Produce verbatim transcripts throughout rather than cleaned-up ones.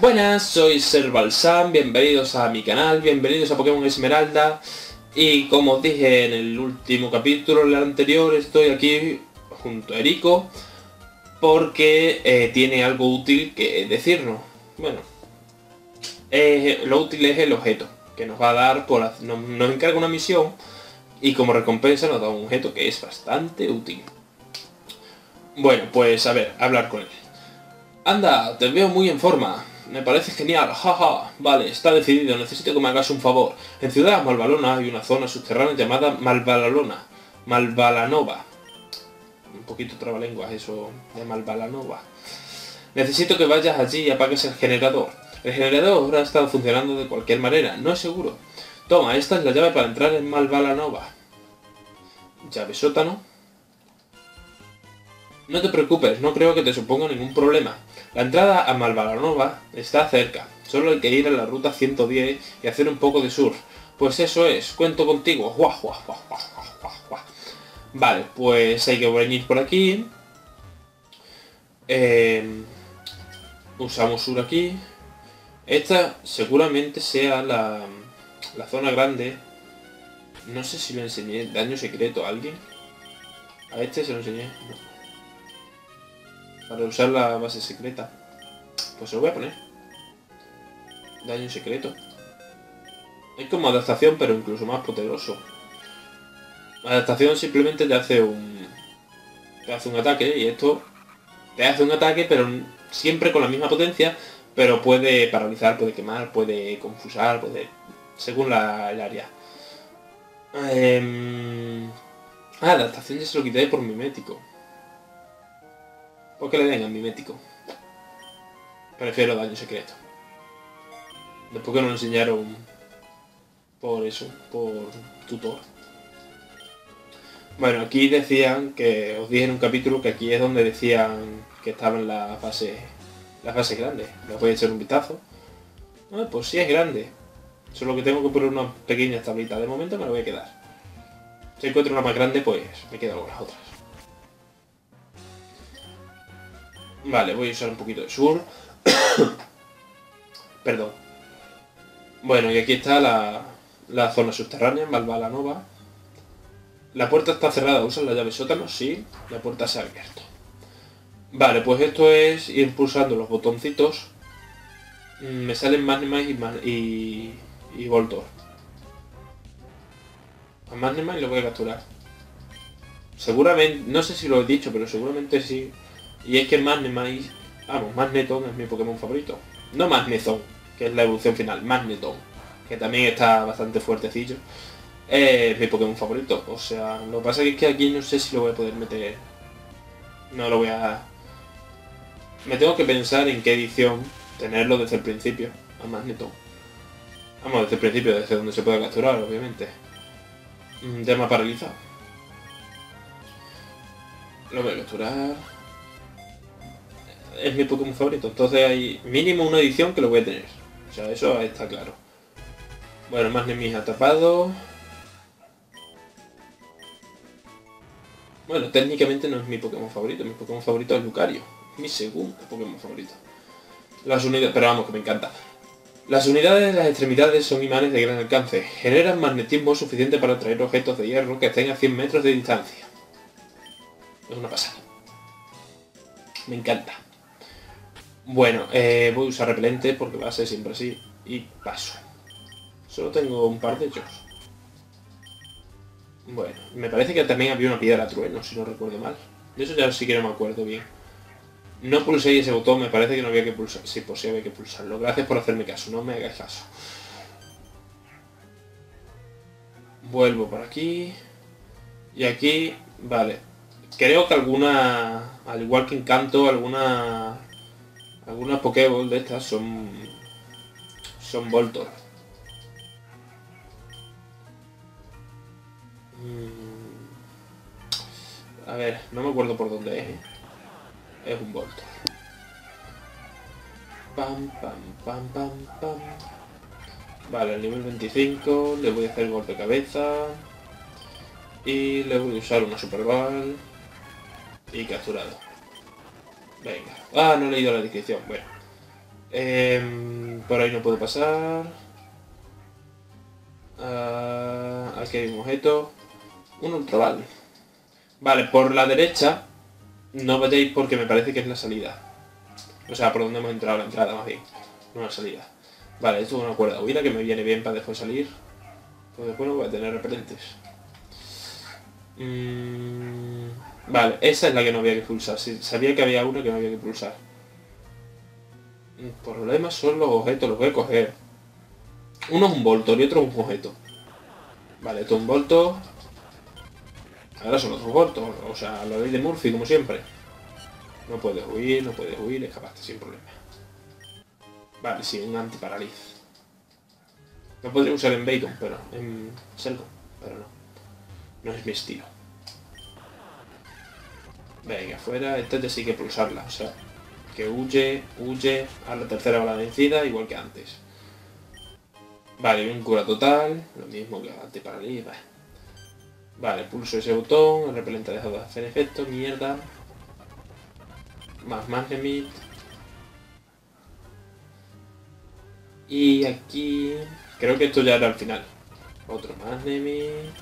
Buenas, soy Ser Balsam, bienvenidos a mi canal, bienvenidos a Pokémon Esmeralda. Y como os dije en el último capítulo, el anterior, estoy aquí junto a Erico porque eh, tiene algo útil que decirnos. Bueno, eh, lo útil es el objeto que nos va a dar, por nos, nos encarga una misión y como recompensa nos da un objeto que es bastante útil. Bueno, pues a ver, hablar con él. Anda, te veo muy en forma. Me parece genial, jaja. Vale, está decidido, necesito que me hagas un favor. En Ciudad Malvalona hay una zona subterránea llamada Malvalona. Malvalanova. Un poquito trabalenguas eso de Malvalanova. Necesito que vayas allí y apagues el generador. El generador ha estado funcionando de cualquier manera, no es seguro. Toma, esta es la llave para entrar en Malvalanova. Llave sótano. No te preocupes, no creo que te suponga ningún problema. La entrada a Malvalanova está cerca. Solo hay que ir a la ruta ciento diez y hacer un poco de surf. Pues eso es, cuento contigo. Guau, guau, guau, guau, guau, guau. Vale, pues hay que venir por aquí. Eh, usamos sur aquí. Esta seguramente sea la, la zona grande. No sé si le enseñé daño secreto a alguien. A este se lo enseñé. No. Para usar la base secreta. Pues se lo voy a poner. Daño secreto. Es como adaptación, pero incluso más poderoso. Adaptación simplemente te hace un... Te hace un ataque y esto... Te hace un ataque, pero siempre con la misma potencia. Pero puede paralizar, puede quemar, puede confusar, puede... Según la, el área. Eh... Ah, adaptación ya se lo quité por mimético. ¿Por qué le den a mimético? Prefiero daño secreto. Después que nos enseñaron por eso, por tutor. Bueno, aquí decían que, os dije en un capítulo que aquí es donde decían que estaba en la fase, la fase grande. Les voy a echar un vistazo. Ah, pues sí es grande. Solo que tengo que poner una pequeña tablita. De momento me lo voy a quedar. Si encuentro una más grande, pues me quedo con las otras. Vale, voy a usar un poquito de sur. Perdón. Bueno, y aquí está la, la zona subterránea, Malvalanova. La puerta está cerrada, ¿usan la llave sótano? Sí, la puerta se ha abierto. Vale, pues esto es ir pulsando los botoncitos. Me salen Magnemite y, y, y Voltor. A Magnemite lo voy a capturar. Seguramente, no sé si lo he dicho, pero seguramente sí. Y es que Magnemite, vamos, Magneton es mi Pokémon favorito. No Magneton, que es la evolución final, Magneton, que también está bastante fuertecillo. Es mi Pokémon favorito, o sea, lo que pasa es que aquí no sé si lo voy a poder meter. No lo voy a... Me tengo que pensar en qué edición tenerlo desde el principio, a Magneton. Vamos, desde el principio, desde donde se pueda capturar, obviamente. Ya me ha paralizado. Lo voy a capturar. Es mi Pokémon favorito, entonces hay mínimo una edición que lo voy a tener. O sea, eso está claro. Bueno, Magnemite atrapado. Bueno, técnicamente no es mi Pokémon favorito, mi Pokémon favorito es Lucario. Mi segundo Pokémon favorito. Las unidades, pero vamos, que me encanta. Las unidades de las extremidades son imanes de gran alcance. Generan magnetismo suficiente para atraer objetos de hierro que estén a cien metros de distancia. Es una pasada. Me encanta. Bueno, eh, voy a usar repelente porque va a ser siempre así. Y paso. Solo tengo un par de ellos. Bueno, me parece que también había una piedra trueno, si no recuerdo mal. De eso ya sí que no me acuerdo bien. No pulsé ese botón, me parece que no había que pulsar. Sí, pues sí había que pulsarlo. Gracias por hacerme caso, no me hagáis caso. Vuelvo por aquí. Y aquí, vale. Creo que alguna, al igual que Encanto, alguna... Algunas Pokéball de estas son... Son Voltor. A ver, no me acuerdo por dónde es, ¿eh? Es un Voltor. Pam, pam, pam, pam, pam. Vale, al nivel veinticinco le voy a hacer golpe cabeza. Y le voy a usar una Super Ball. Y capturado. Venga. Ah, no he leído la descripción. Bueno. Eh, por ahí no puedo pasar. Uh, aquí hay un objeto. Un ultraval. Vale, por la derecha no vayáis porque me parece que es la salida. O sea, por donde hemos entrado, la entrada más bien. No la salida. Vale, esto es una cuerda huida que me viene bien para después salir. Pues después no voy a tener repelentes. Mm, vale, esa es la que no había que pulsar. Sabía que había una que no había que pulsar. El problema son los objetos, los voy a coger. Uno es un Voltor y otro es un objeto. Vale, esto es un Voltor. Ahora son los dos Voltos, o sea, la ley de Murphy como siempre. No puedes huir, no puedes huir, escapaste sin problema. Vale, sí, un antiparaliz. Lo podría usar en Bacon, pero en Selgon, pero no. No es mi estilo. Venga, fuera, esta ya sí que pulsarla, o sea, que huye, huye, a la tercera bala vencida, igual que antes. Vale, un cura total, lo mismo que el antiparaliz, vale. Vale, pulso ese botón, el repelente ha dejado de hacer efecto, mierda. Más Magnemite. Y aquí... creo que esto ya era el final. Otro Magnemite.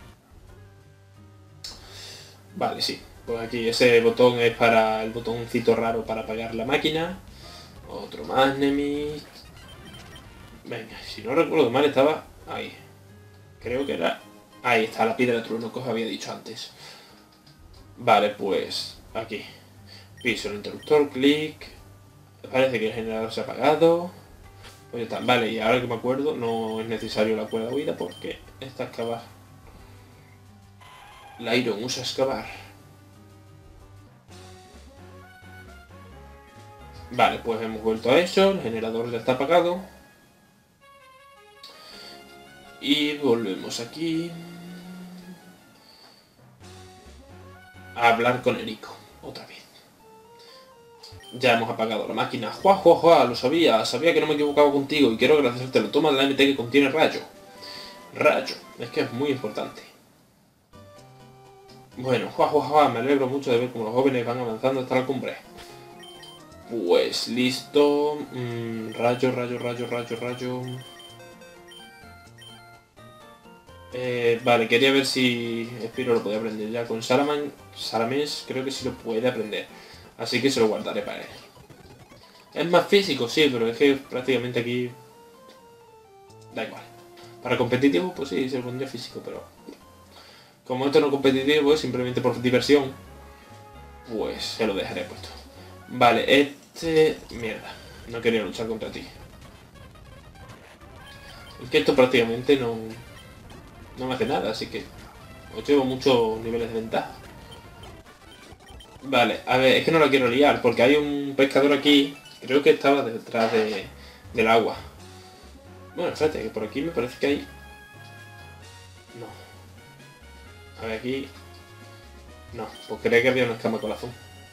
Vale, sí. Pues aquí ese botón es para el botoncito raro para apagar la máquina. Otro Magnemite. Venga, si no recuerdo mal estaba ahí. Creo que era... ahí está la piedra de trueno que os había dicho antes. Vale, pues aquí. Piso el interruptor, clic. Parece que el generador se ha apagado. Pues ya está. Vale, y ahora que me acuerdo, no es necesario la cuerda huida porque está excavar. La Iron usa excavar. Vale, pues hemos vuelto a eso. El generador ya está apagado. Y volvemos aquí. A hablar con Erico. Otra vez. Ya hemos apagado la máquina. ¡Jua, jua, jua! Lo sabía. Sabía que no me equivocaba contigo y quiero agradecértelo. Toma de la M T que contiene rayo. Rayo. Es que es muy importante. Bueno, jua, jua, jua. Me alegro mucho de ver cómo los jóvenes van avanzando hasta la cumbre. Pues listo. Mm, rayo, rayo, rayo, rayo, rayo. Eh, vale, quería ver si Spiro lo podía aprender ya. Con Salaman, Salamence creo que sí lo puede aprender. Así que se lo guardaré para él. Es más físico, sí, pero es que prácticamente aquí... da igual. Para competitivo, pues sí, se lo pondría físico, pero... como esto no es competitivo, es simplemente por diversión, pues se lo dejaré puesto. Vale, este... mierda, no quería luchar contra ti. Es que esto prácticamente no... no me hace nada, así que... os llevo muchos niveles de ventaja. Vale, a ver, es que no la quiero liar, porque hay un pescador aquí, creo que estaba detrás de, del agua. Bueno, espérate, que por aquí me parece que hay... no. A ver, aquí... no, pues creía que había una escama corazón.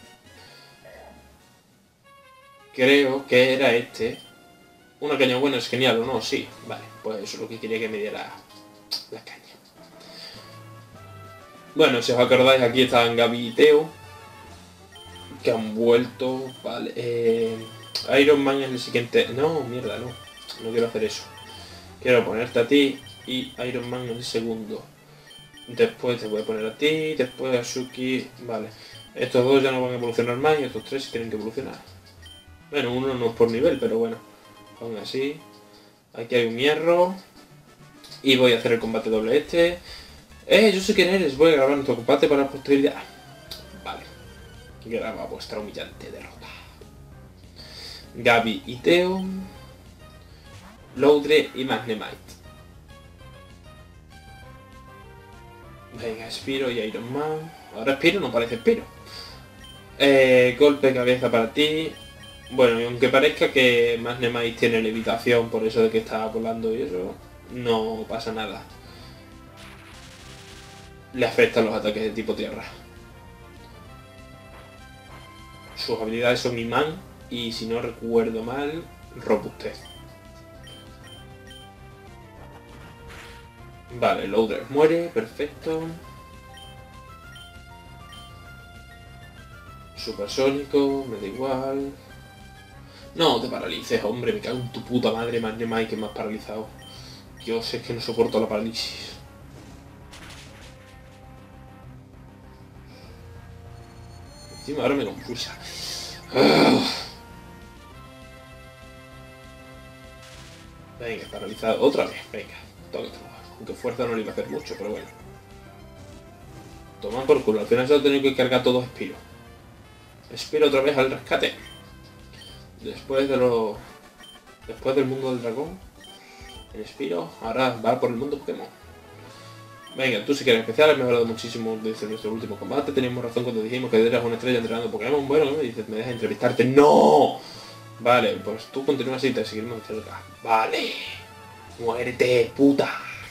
Creo que era este. Una caña buena es genial, ¿o no? Sí, vale, pues eso es lo que quería que me diera la caña. Bueno, si os acordáis, aquí están Gaby y Teo, que han vuelto, vale. Eh, Iron Man es el siguiente... no, mierda, no. No quiero hacer eso. Quiero ponerte a ti y Iron Man en el segundo. Después te voy a poner a ti, después a Suki... vale. Estos dos ya no van a evolucionar más y estos tres sí tienen que evolucionar. Bueno, uno no es por nivel, pero bueno. Aún así. Aquí hay un hierro. Y voy a hacer el combate doble este. Eh, yo sé quién eres. Voy a grabar nuestro combate para la posteridad. Vale. Graba vuestra humillante derrota. Gaby y Teo. Loudre y Magnemite. Venga, Spiro y Iron Man. Ahora Spiro no parece Spiro. Eh, golpe de cabeza para ti. Bueno, y aunque parezca que Magnemite tiene levitación por eso de que está volando y eso, no pasa nada. Le afectan los ataques de tipo tierra. Sus habilidades son imán y, si no recuerdo mal, robustez. Vale, Loudre muere, perfecto. Supersónico, me da igual. No te paralices, hombre, me cago en tu puta madre, más de más que me has paralizado. Dios, es que no soporto la parálisis. Encima ahora me confusa. Venga, paralizado. Otra vez, venga. Toma, toma. Aunque fuerza no le iba a hacer mucho, pero bueno. Toma por culo. Al final se ha tenido que cargar todo Spiro. Spiro otra vez al rescate. Después de lo... Después del mundo del dragón. El Spiro ahora va por el mundo Pokémon. Venga, tú si quieres especial, has mejorado muchísimo desde nuestro último combate. Teníamos razón cuando dijimos que eras una estrella entrenando Pokémon. Bueno, ¿qué me dices? ¿Me dejas entrevistarte? ¡No! Vale, pues tú continúa así y te seguiremos de cerca. Vale. Muérete, puta.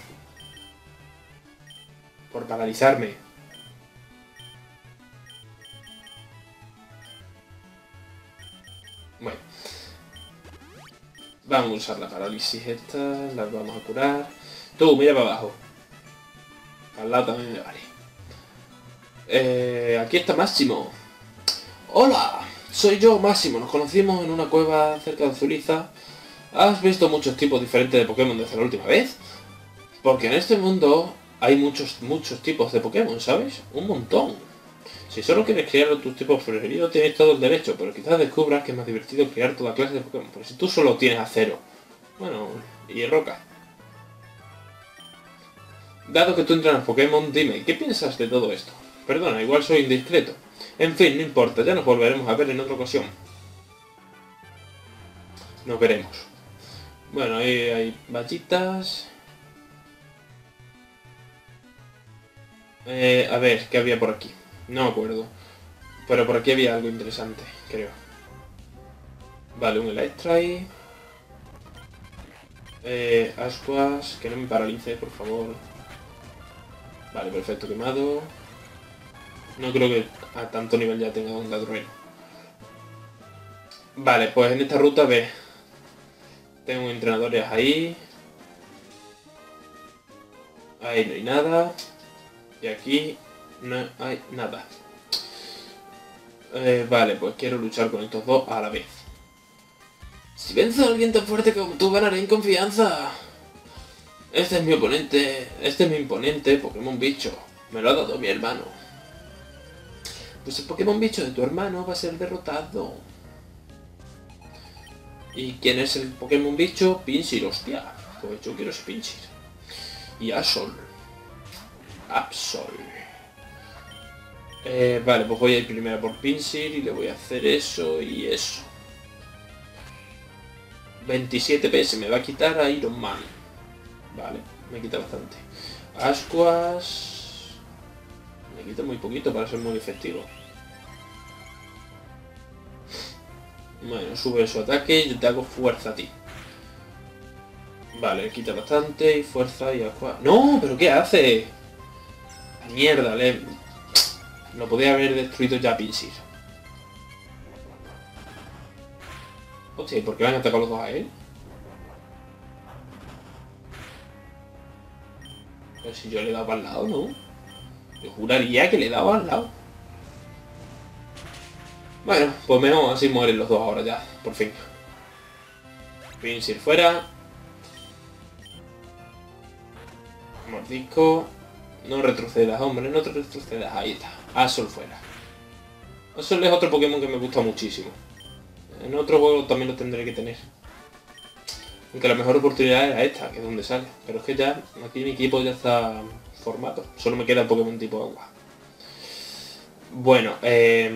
Por paralizarme. Bueno. Vamos a usar la parálisis esta. Las vamos a curar. Tú, mira para abajo. Al lado también me vale. Eh, aquí está Máximo. Hola, soy yo, Máximo. Nos conocimos en una cueva cerca de Zuliza. ¿Has visto muchos tipos diferentes de Pokémon desde la última vez? Porque en este mundo hay muchos, muchos tipos de Pokémon, ¿sabes? Un montón. Si solo quieres criar tus tipos preferidos, tienes todo el derecho, pero quizás descubras que es más divertido criar toda clase de Pokémon. Porque si tú solo tienes Acero, bueno, y Roca. Dado que tú entrenas Pokémon, dime, ¿qué piensas de todo esto? Perdona, igual soy indiscreto. En fin, no importa, ya nos volveremos a ver en otra ocasión. Nos veremos. Bueno, ahí hay vallitas. Eh, a ver, ¿qué había por aquí? No me acuerdo. Pero por aquí había algo interesante, creo. Vale, un Electrai. Eh, Ascuas, que no me paralice, por favor. Vale, perfecto, quemado. No creo que a tanto nivel ya tenga onda trueno. Vale, pues en esta ruta ve. Tengo entrenadores ahí. Ahí no hay nada. Y aquí no hay nada. Eh, vale, pues quiero luchar con estos dos a la vez. Si venzo a alguien tan fuerte como tú, ganaré en confianza. Este es mi oponente. Este es mi imponente Pokémon bicho. Me lo ha dado mi hermano. Pues el Pokémon bicho de tu hermano va a ser derrotado. ¿Y quién es el Pokémon bicho? Pinsir, hostia. Pues yo quiero ese Pinsir. Y Absol. Absol. Eh, vale, pues voy a ir primero por Pinsir y le voy a hacer eso y eso. veintisiete P S me va a quitar a Iron Man. Vale, me quita bastante. Ascuas... Me quita muy poquito para ser muy efectivo. Bueno, sube su ataque y yo te hago fuerza a ti. Vale, quita bastante y fuerza y Ascuas... ¡No! ¿Pero qué hace? Mierda, le... Lo podía haber destruido ya Pinsir. Hostia, ¿y por qué van a atacar los dos a él? Pero si yo le he dado al lado, ¿no? Yo juraría que le he dado al lado. Bueno, pues mejor así mueren los dos ahora ya, por fin. Pinsir fuera. Mordisco. No retrocedas, hombre, no te retrocedas. Ahí está. Absol fuera. Absol es otro Pokémon que me gusta muchísimo. En otro juego también lo tendré que tener. Aunque la mejor oportunidad era esta, que es donde sale. Pero es que ya, aquí mi equipo ya está formado. Solo me queda el Pokémon tipo agua. Bueno, eh...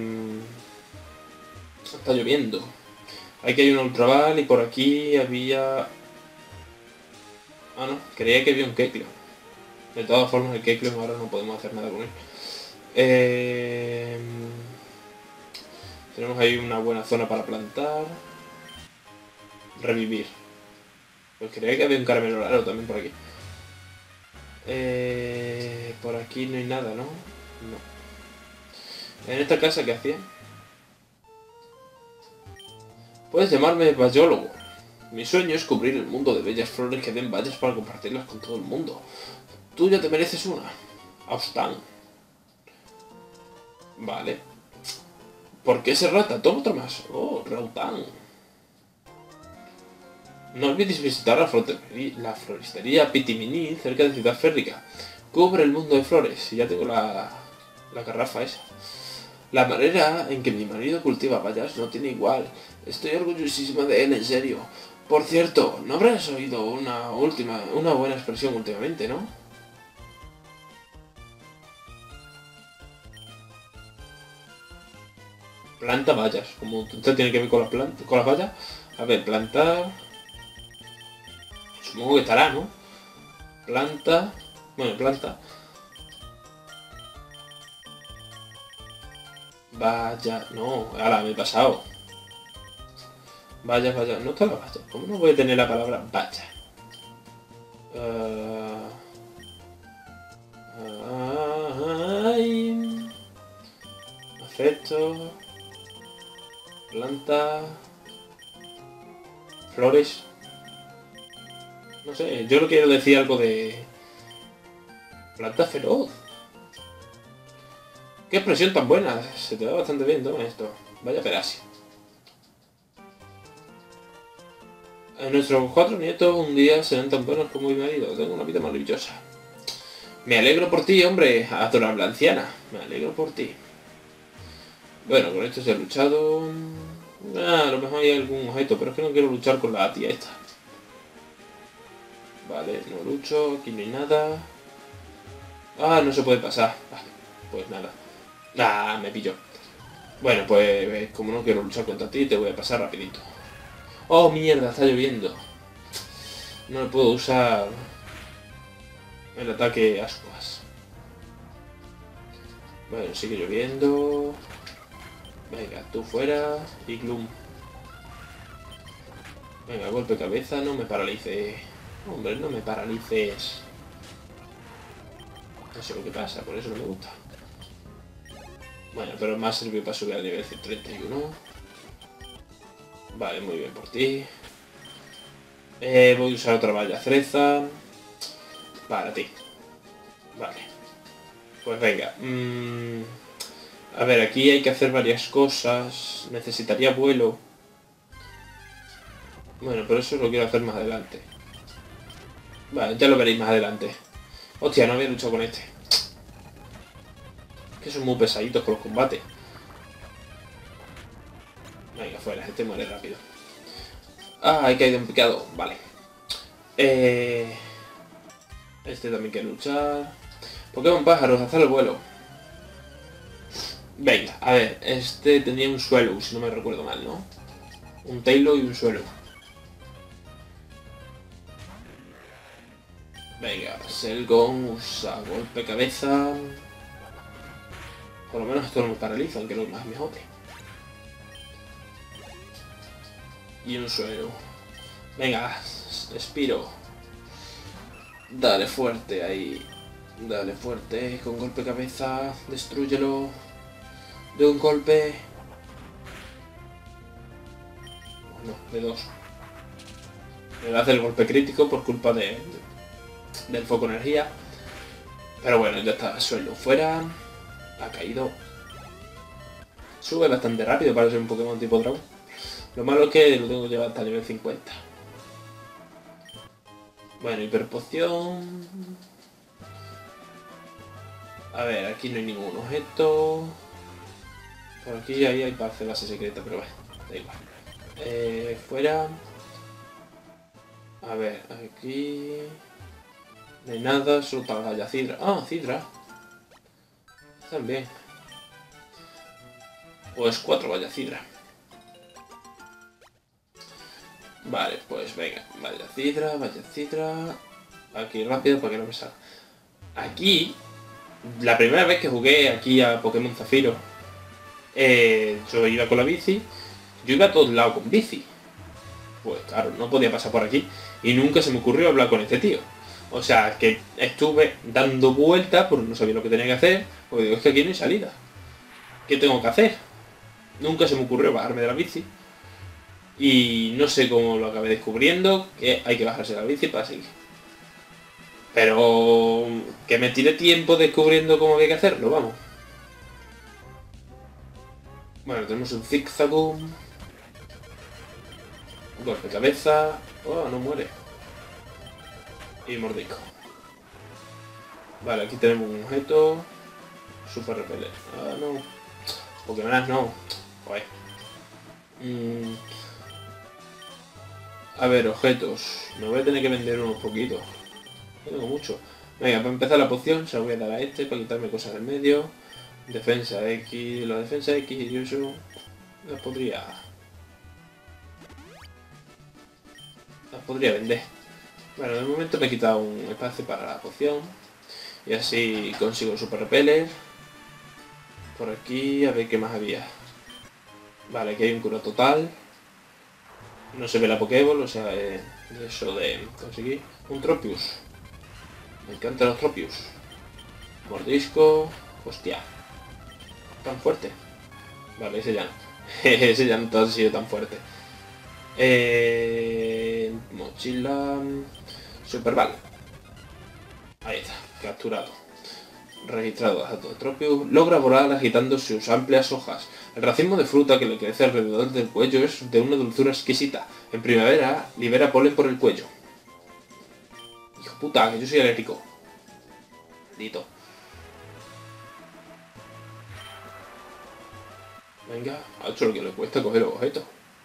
está lloviendo. Aquí hay un Ultra Ball y por aquí había... Ah, no, creía que había un Kecleon. De todas formas, el Kecleon ahora no podemos hacer nada con él. Eh... Tenemos ahí una buena zona para plantar. Revivir. Pues creía que había un caramelo raro también por aquí. Eh... Por aquí no hay nada, ¿no? No. En esta casa, ¿qué hacía? Puedes llamarme bayólogo. Mi sueño es cubrir el mundo de bellas flores que den bayas para compartirlas con todo el mundo. Tú ya te mereces una. Austan. Vale. ¿Por qué ese rata? Toma otra más. Oh, Rautan. No olvides visitar la, la floristería Pitimini cerca de Ciudad Férrica. Cubre el mundo de flores. Y ya tengo la, la garrafa esa. La manera en que mi marido cultiva bayas no tiene igual. Estoy orgullosísima de él, en serio. Por cierto, ¿no habrás oído una última, una buena expresión últimamente, no? Planta bayas. Como usted tiene que ver con las plantas, con las bayas. A ver, plantar. Supongo que estará, ¿no? Planta. Bueno, planta. Vaya. No, ahora me he pasado. Vaya, vaya. No está la vaya. ¿Cómo no voy a tener la palabra vaya? Uh... Ay... Afecto. Planta. Flores. No sé, yo no quiero decir algo de... Planta feroz. Qué expresión tan buena. Se te da bastante bien, toma esto. Vaya perasia. Nuestros cuatro nietos un día serán tan buenos como mi marido. Tengo una vida maravillosa. Me alegro por ti, hombre, adorable anciana. Me alegro por ti. Bueno, con esto se ha luchado... Ah, a lo mejor hay algún objeto, pero es que no quiero luchar con la tía esta. Vale, no lucho, aquí no hay nada. Ah, no se puede pasar. Vale, pues nada. Ah, me pilló. Bueno, pues como no quiero luchar contra ti, te voy a pasar rapidito. Oh, mierda, está lloviendo. No le puedo usar el ataque ascuas. Bueno, sigue lloviendo. Venga, tú fuera. Y Gloom. Venga, golpe de cabeza, no me paralice. Hombre, no me paralices. No sé lo que pasa, por eso no me gusta. Bueno, pero más sirve para subir al nivel treinta y uno. Vale, muy bien por ti. Eh, voy a usar otra valla cereza. Para ti. Vale. Pues venga. Mm, a ver, aquí hay que hacer varias cosas. Necesitaría vuelo. Bueno, pero eso lo quiero hacer más adelante. Vale, ya lo veréis más adelante. Hostia, no había luchado con este. Que son muy pesaditos con los combates. Venga, fuera, este muere rápido. Ah, he caído en picado. Vale. Eh... Este también quiere luchar. Pokémon pájaros, hacer el vuelo. Venga, a ver. Este tenía un suelo, si no me recuerdo mal, ¿no? Un Tailo y un suelo. Venga, Selgon usa golpe cabeza. Por lo menos esto no me paraliza, aunque lo más me jode. Y un suelo. Venga, Spiro. Dale fuerte ahí. Dale fuerte. Con golpe cabeza. Destrúyelo. De un golpe. No, de dos. Me va a hacer el golpe crítico por culpa de, de del foco energía. Pero bueno, ya está. Suelo fuera. Ha caído. Sube bastante rápido para ser un Pokémon tipo dragón. Lo malo es que lo tengo que llevar hasta nivel cincuenta. Bueno, hiperpoción. A ver, aquí no hay ningún objeto. Por aquí ahí hay para hacer base secreta, pero bueno, da igual. Eh, fuera. A ver, aquí... No hay nada, solo para la Cidra. Ah, Cidra. También. Pues cuatro vaya Cidra. Vale, pues venga. Vaya Cidra, vaya Cidra. Aquí rápido para que no me salga. Aquí, la primera vez que jugué aquí a Pokémon Zafiro, eh, yo iba con la bici. Yo iba a todos lados con bici. Pues claro, no podía pasar por aquí. Y nunca se me ocurrió hablar con este tío. O sea, que estuve dando vueltas porque no sabía lo que tenía que hacer. Porque digo, es que aquí no hay salida. ¿Qué tengo que hacer? Nunca se me ocurrió bajarme de la bici. Y no sé cómo lo acabé descubriendo, que hay que bajarse de la bici para seguir. Pero que me tire tiempo descubriendo cómo había que hacerlo, vamos. Bueno, tenemos un Zigzagoon. Golpe de cabeza. Oh, no muere. Y mordisco. Vale, aquí tenemos un objeto. Super repeler. Ah, no. Pokémon no. Joder. Mm. A ver, objetos. Me voy a tener que vender unos poquitos. No tengo mucho. Venga, para empezar la poción se la voy a dar a este para quitarme cosas del medio. Defensa X. La defensa X y yo eso las podría... Las podría vender. Bueno, de momento me he quitado un espacio para la poción. Y así consigo el super repeler. Por aquí, a ver qué más había. Vale, aquí hay un cura total. No se ve la Pokéball, o sea, eh, eso de conseguir un Tropius. Me encantan los Tropius. Mordisco. Hostia. Tan fuerte. Vale, ese ya no. Ese ya no ha sido tan fuerte. Eh, mochila. Super Ball. Ahí está, capturado. Registrado a Tropius. Logra volar agitando sus amplias hojas. El racimo de fruta que le crece alrededor del cuello es de una dulzura exquisita. En primavera libera polen por el cuello. Hijo puta, que yo soy alérgico. Maldito. Venga, ha hecho lo que le cuesta coger los objetos.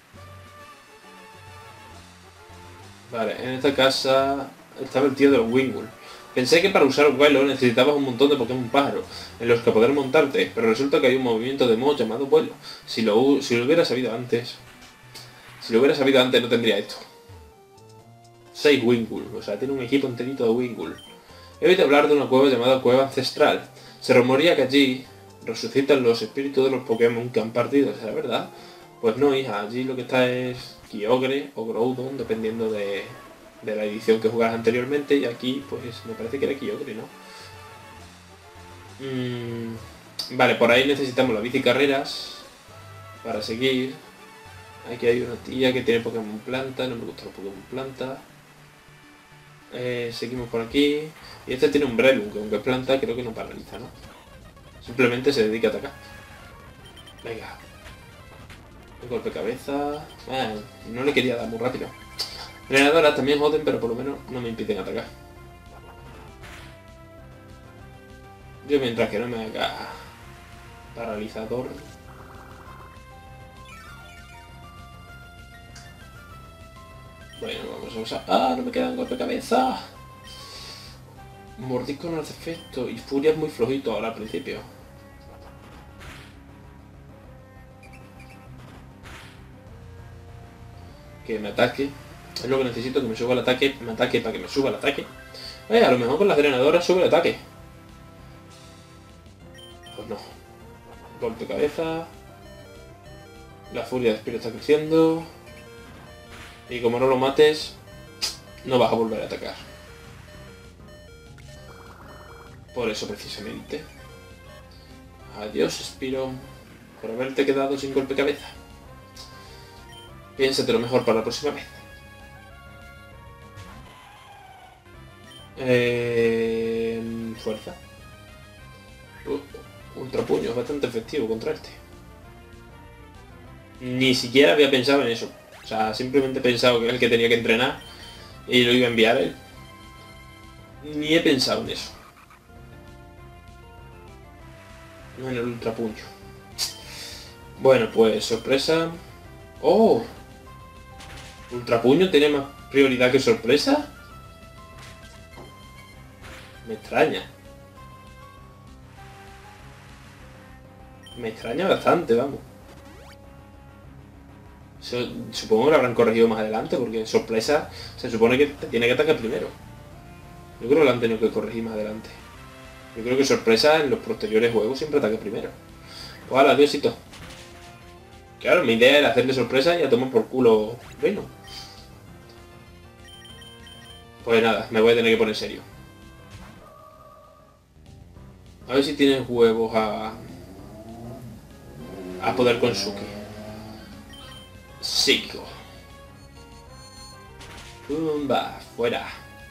Vale, en esta casa estaba el tío de los Wingull. Pensé que para usar vuelo necesitabas un montón de Pokémon pájaros en los que poder montarte, pero resulta que hay un movimiento de mod llamado vuelo. Si lo, si lo hubiera sabido antes... Si lo hubiera sabido antes no tendría esto. seis Wingull, o sea, tiene un equipo enterito de Wingull. He oído hablar de una cueva llamada Cueva Ancestral. Se rumorea que allí resucitan los espíritus de los Pokémon que han partido, ¿será verdad? Pues no, hija, allí lo que está es Kyogre o Groudon, dependiendo de... de la edición que jugaras anteriormente, y aquí pues me parece que era Kyogre, ¿no? Mm, vale, por ahí necesitamos la bici carreras para seguir. Aquí hay una tía que tiene Pokémon planta, no me gusta los Pokémon planta. Eh, seguimos por aquí. Y este tiene un Breloom, que aunque es planta creo que no paraliza, ¿no? Simplemente se dedica a atacar. Venga. Un golpe de cabeza. Ah, no le quería dar muy rápido. Drenadoras también joden, pero por lo menos no me impiden atacar. Yo mientras que no me haga paralizador. Bueno, vamos a usar... ¡Ah! No me queda un golpe de cabeza. Mordisco no hace efecto y Furia es muy flojito ahora al principio. Que me ataque. Es lo que necesito, que me suba el ataque, me ataque para que me suba el ataque. Eh, a lo mejor con las drenadoras sube el ataque. Pues no. Golpe de cabeza. La furia de espíritu está creciendo. Y como no lo mates, no vas a volver a atacar. Por eso precisamente. Adiós, Spiro. Por haberte quedado sin golpe de cabeza. Piénsate lo mejor para la próxima vez. Eh, fuerza. Uh, ultra puño, es bastante efectivo contra este. Ni siquiera había pensado en eso. O sea, simplemente he pensado que era el que tenía que entrenar y lo iba a enviar a él. Ni he pensado en eso. No en el ultra puño. Bueno, pues sorpresa. ¡Oh! ¿Ultra puño tiene más prioridad que sorpresa? Me extraña. Me extraña bastante, vamos. Supongo que lo habrán corregido más adelante, porque sorpresa se supone que te tiene que atacar primero. Yo creo que lo han tenido que corregir más adelante. Yo creo que sorpresa en los posteriores juegos siempre ataca primero. Pues hala, adiósito. Claro, mi idea era hacerle sorpresa y a tomar por culo reino. Pues nada, me voy a tener que poner serio. A ver si tienes huevos a... a poder con Suki. Psico. Pumba, fuera.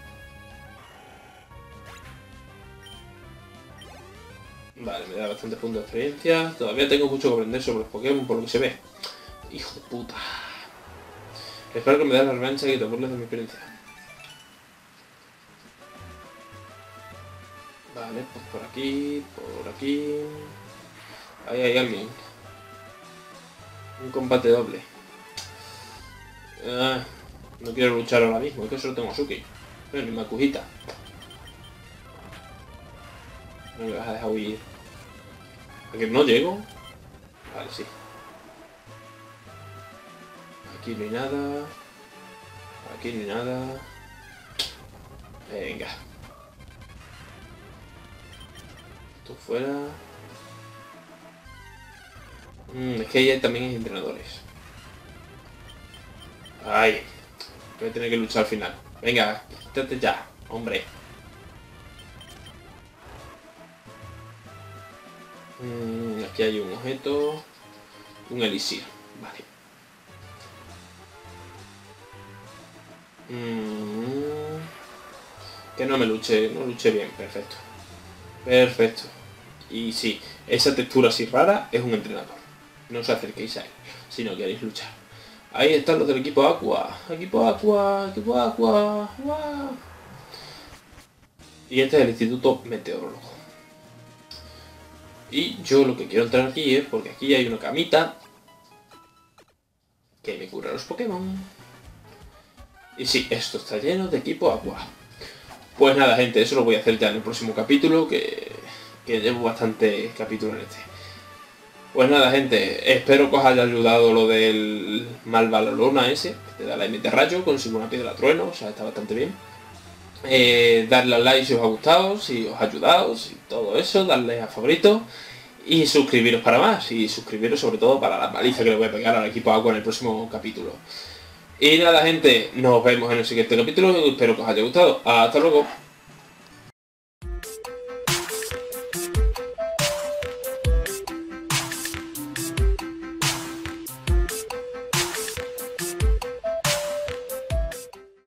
Vale, me da bastante puntos de experiencia. Todavía tengo mucho que aprender sobre los Pokémon por lo que se ve. Hijo de puta. Espero que me des la revancha y te burles de mi experiencia. Vale, pues por aquí, por aquí... Ahí hay alguien. Un combate doble. Ah, no quiero luchar ahora mismo, es que solo tengo a Suki. Bueno, ni Makujita. No me vas a dejar huir. ¿A que no llego? Vale, sí. Aquí no hay nada. Aquí no hay nada. Venga. Esto fuera. Mm, es que ella también es entrenadores. Ay. Voy a tener que luchar al final. Venga, quítate ya, hombre. Mm, aquí hay un objeto. Un elixir. Vale. Mm, que no me luche, no luche bien. Perfecto. Perfecto. Y sí, esa textura así rara es un entrenador. No os acerquéis a él si no queréis luchar. Ahí están los del equipo Aqua. Equipo Aqua, equipo Aqua. ¡Wow! Y este es el Instituto Meteorólogo. Y yo lo que quiero entrar aquí es porque aquí hay una camita que me cura los Pokémon. Y sí, esto está lleno de equipo Aqua. Pues nada, gente, eso lo voy a hacer ya en el próximo capítulo, que, que llevo bastante capítulos en este. Pues nada, gente, espero que os haya ayudado lo del Malvalorona ese, que te da la M de rayo, consigo una piedra trueno, o sea, está bastante bien. Eh, darle al like si os ha gustado, si os ha ayudado, si todo eso, darle a favorito y suscribiros para más, y suscribiros sobre todo para la paliza que le voy a pegar al equipo Aqua en el próximo capítulo. Y nada, gente, nos vemos en el siguiente capítulo, espero que os haya gustado. Hasta luego.